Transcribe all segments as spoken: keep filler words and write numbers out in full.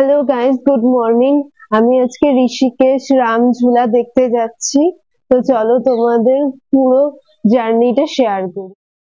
Hello guys, good morning. আমি আজকে ঋষিকেশ রামঝুলা দেখতে যাচ্ছি। তো চলো তোমাদের পুরো জার্নিটা শেয়ার করি।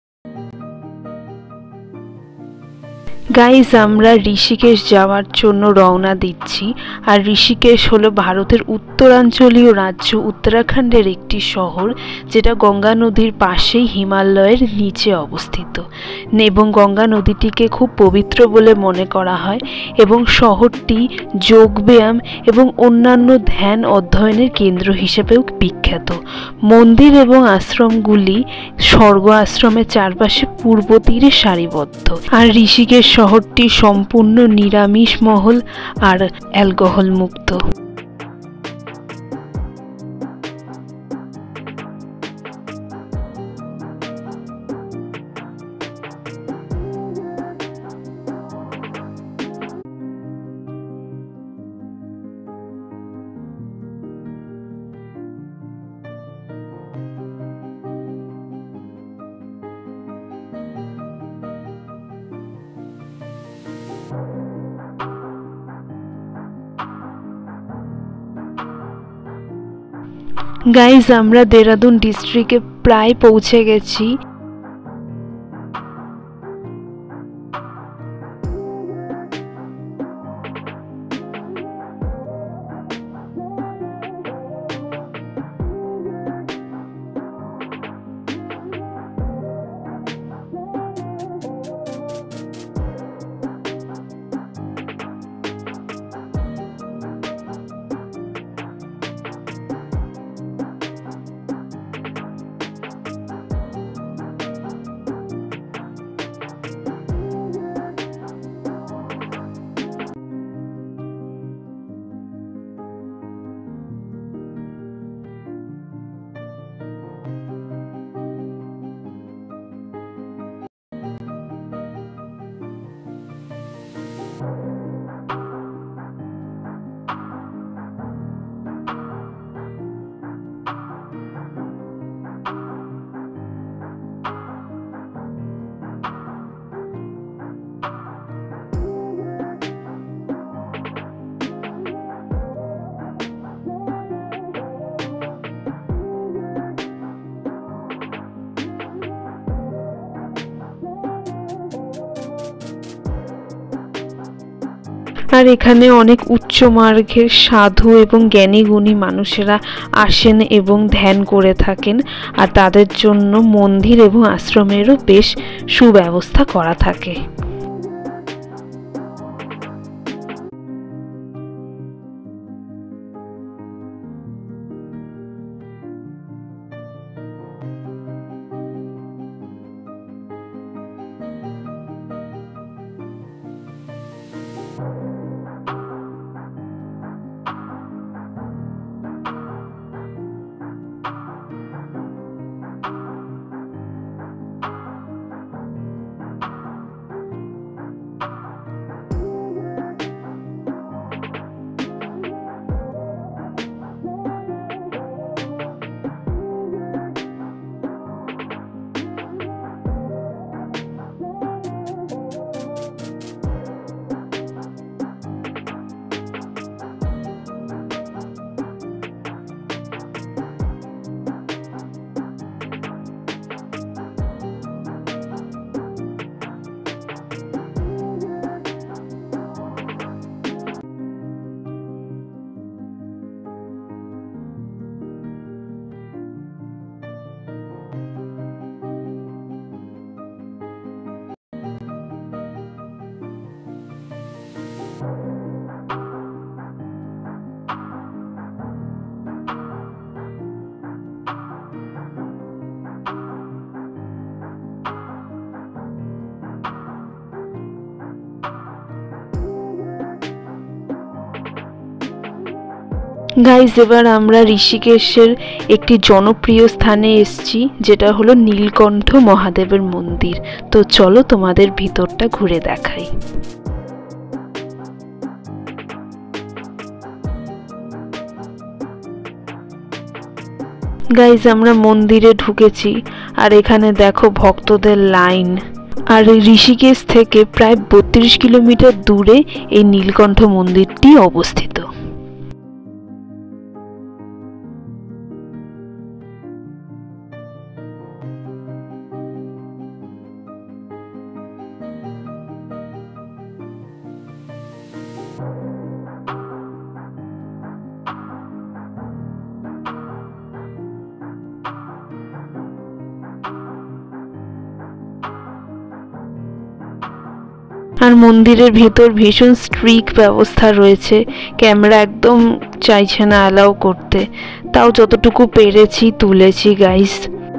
গাইজ আমরা ঋষিকেশ যাওয়ার জন্য রওনা দিচ্ছি। আর ঋষিকেশ হলো ভারতের উত্তরাঞ্চলীয় রাজ্য উত্তরাখণ্ডের একটি শহর, যেটা গঙ্গা নদীর পাশেই হিমালয়ের নিচে অবস্থিত এবং গঙ্গা নদীটিকে খুব পবিত্র বলে মনে করা হয়। এবং শহরটি যোগব্যায়াম এবং অন্যান্য ধ্যান অধ্যয়নের কেন্দ্র হিসেবেও বিখ্যাত। মন্দির এবং আশ্রমগুলি স্বর্গ আশ্রমের চারপাশে পূর্ব তীরে সারিবদ্ধ। আর ঋষিকেশ শহরটি সম্পূর্ণ নিরামিষ মহল আর অ্যালকোহল মুক্ত। গাইজ আমরা দেরাদুন ডিস্ট্রিক্টে প্রায় পৌঁছে গেছি। আর এখানে অনেক উচ্চ মার্গের সাধু এবং জ্ঞানী গুণী মানুষেরা আসেন এবং ধ্যান করে থাকেন। আর তাদের জন্য মন্দির এবং আশ্রমেরও বেশ সুব্যবস্থা করা থাকে। গাইজ এবার আমরা ঋষিকেশের একটি জনপ্রিয় স্থানে এসেছি, যেটা হলো নীলকণ্ঠ মহাদেবের মন্দির। তো চলো তোমাদের ভিতরটা ঘুরে দেখাই। গাইজ আমরা মন্দিরে ঢুকেছি আর এখানে দেখো ভক্তদের লাইন। আর ঋষিকেশ থেকে প্রায় বত্রিশ কিলোমিটার দূরে এই নীলকণ্ঠ মন্দিরটি অবস্থিত। আর মন্দিরের ভেতর ভীষণ স্ট্রিক্ট ব্যবস্থা রয়েছে, ক্যামেরা একদম চাইছে না অ্যালাউ করতে, তাও যতটুকু পেরেছি তুলেছি গাইস।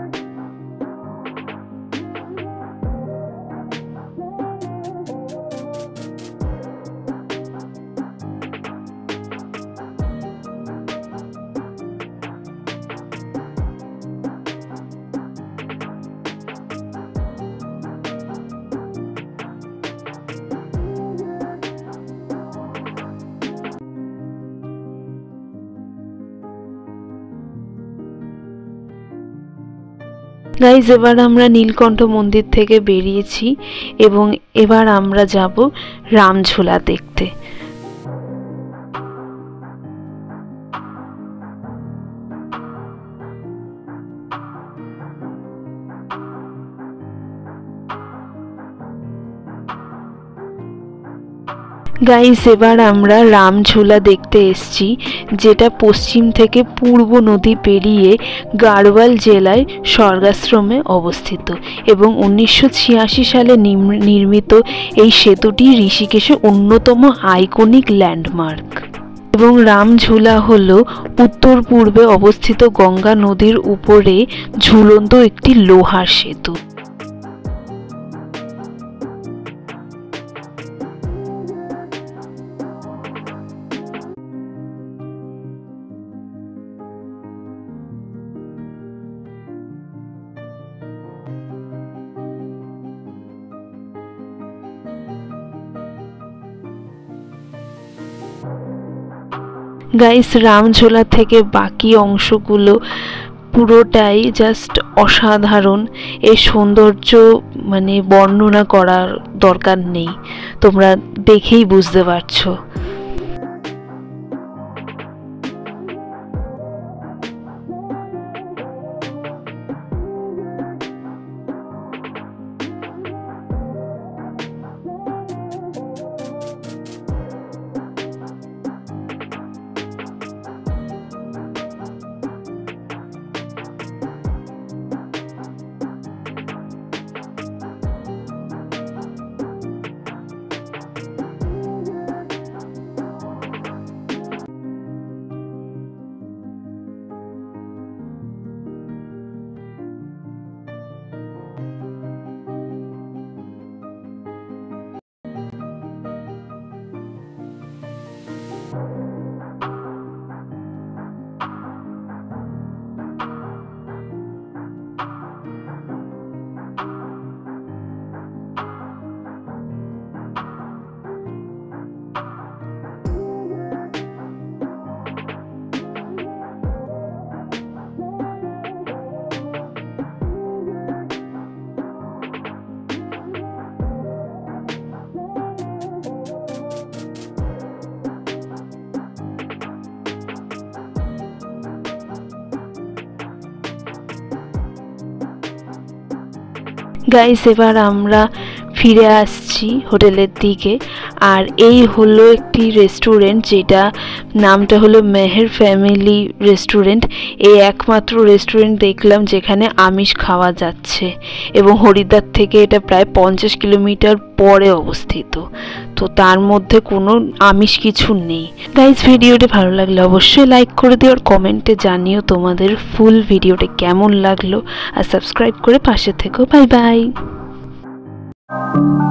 গাইজ এবার আমরা নীলকণ্ঠ মন্দির থেকে বেরিয়েছি এবং এবার আমরা যাব রামঝুলা দেখতে। গাইস এবার আমরা রামঝুলা দেখতে এসেছি, যেটা পশ্চিম থেকে পূর্ব নদী পেরিয়ে গাড়ওয়াল জেলায় স্বর্গাশ্রমে অবস্থিত এবং উনিশশো ছিয়াশি সালে নির্মিত এই সেতুটি ঋষিকেশের অন্যতম আইকনিক ল্যান্ডমার্ক। এবং রামঝুলা হল উত্তর পূর্বে অবস্থিত গঙ্গা নদীর উপরে ঝুলন্ত একটি লোহার সেতু। গাইস রামঝুলা থেকে বাকি অংশগুলো পুরোটাই জাস্ট অসাধারণ। এর সৌন্দর্য মানে বর্ণনা করার দরকার নেই, তোমরা দেখেই বুঝতে পারছো। গাইস এবার আমরা ফিরে আসছি হোটেলের দিকে। আর এই হলো একটি রেস্টুরেন্ট, যেটা নামটা হলো মেহের ফ্যামিলি রেস্টুরেন্ট। এই একমাত্র রেস্টুরেন্ট দেখলাম যেখানে আমিষ খাওয়া যাচ্ছে এবং হরিদ্বার থেকে এটা প্রায় পঞ্চাশ কিলোমিটার পরে অবস্থিত, তো তার মধ্যে কোনো আমিষ কিছু নেই। গাইস ভিডিওটি ভালো লাগলে অবশ্যই লাইক করে দিও আর কমেন্টে জানিও তোমাদের ফুল ভিডিওটা কেমন লাগলো, আর সাবস্ক্রাইব করে পাশে থেকো। Bye by.